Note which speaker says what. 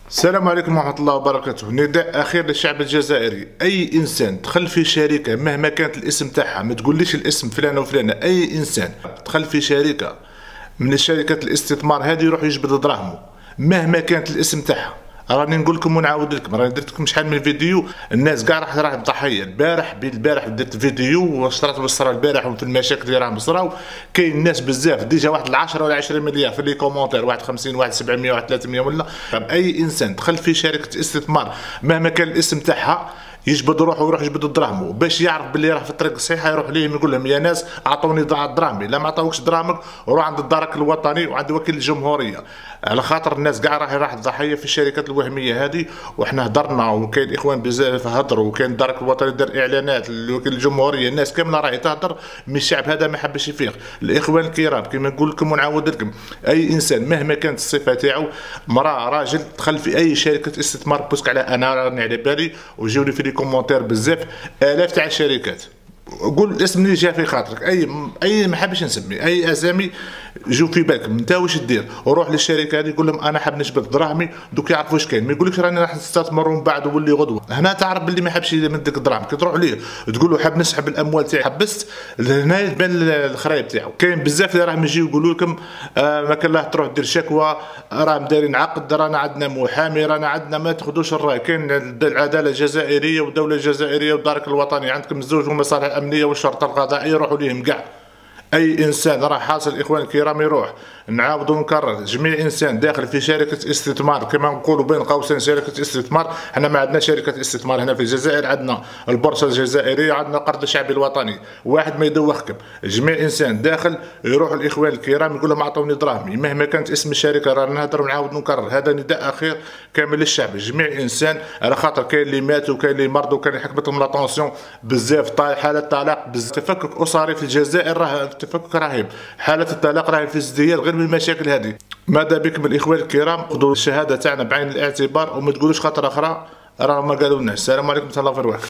Speaker 1: السلام عليكم ورحمة الله وبركاته. نداء أخير للشعب الجزائري، أي إنسان دخل في شركة مهما كانت الاسم تاعها، ما تقوليش الاسم فلان وفلانة، أي إنسان دخل في شركة من الشركات الاستثمار هذه يروح يجبد دراهمه مهما كانت الاسم تاعها. راني نقول لكم ونعاود لكم، راني درت لكم شحال من فيديو، الناس كاع راح ضحيه. البارح درت فيديو وصرات بالصرا البارح وفي المشاكل اللي راهم صراو. كاين ناس بزاف ديجا واحد 10 ولا 20 مليار في لي كومونتير، واحد 50 واحد 700 واحد 300 ولا. اي انسان دخل في شركه استثمار مهما كان الاسم تاعها يجبد روحه ويروح يجبد دراهمه باش يعرف باللي راه في الطريق الصحيحه، يروح ليهم يقول لهم يا ناس اعطوني دراهمي. لا ما عطاوكش دراهمك روح عند الدرك الوطني وعند وكيل الجمهوريه، على خاطر الناس كاع راح ضحيه في الشركات الوهميه هذه. وحنا هضرنا وكاين الاخوان بزاف هضروا وكاين الدرك الوطني دار اعلانات لوكيل الجمهوريه، الناس كامله راهي تهضر من الشعب هذا ما حبش يفيق. الاخوان الكرام كما نقول لكم ونعاود لكم، اي انسان مهما كانت الصفه تاعو، مراه راجل دخل في اي شركه استثمار، بوسك على انا راني على بالي وجاوني في لي كومونتير بزاف الاف تاع الشركات. قول الاسم اللي جا في خاطرك، اي ما حبش نسمي اي اسامي جو في بالك انت واش دير، وروح للشركه هذه قول لهم انا حاب نجبد دراهمي، دوك يعرفوا واش كاين. ما يقولكش راني راح نستثمر ومن بعد ولي غدوه، هنا تعرف باللي ما حبش يمدك دراهم. كي تروح ليه تقول له حاب نسحب الاموال تاعي حبست، هنا تبان الخرايب تاعو. كاين بزاف اللي راهم يجيو يقولوا لكم ما كان له تروح دير شكوى، راهم دايرين عقد، رانا عندنا محامي، رانا عندنا. ما تاخذوش الراي، كاين العداله الجزائريه والدوله الجزائريه والدرك الوطني، عندكم الزوج والمصالح الامنيه والشرطه القضائيه، يروحوا ليهم كاع. اي انسان راه حاصل الاخوان الكرام يروح. نعاود ونكرر، جميع انسان داخل في شركه استثمار كما نقولوا بين قوسين شركه استثمار، حنا ما عندنا شركه استثمار هنا في الجزائر، عندنا البورصه الجزائريه، عندنا القرض الشعبي الوطني. واحد ما يدوخكم، جميع انسان داخل يروح الاخوان الكرام يقول لهم اعطوني دراهمي مهما كانت اسم الشركه. رانا نهضر ونعاود نكرر، هذا نداء اخير كامل للشعب، جميع انسان، على خاطر كاين اللي ماتوا وكاين اللي مرضوا وكاين اللي حكمت لهم لا طونسيون بزاف، حالات طلاق بزاف، تفكك اسري في الجزائر، راه تفكك رهيب، حالة الطلاق راهي في ازدياد غير من المشاكل هذه. ماذا بكم الاخوان الكرام، خذوا الشهاده تاعنا بعين الاعتبار وما تقولوش خاطر اخرى راه ما قالوا لناش. السلام عليكم ورحمه الله وبركاته.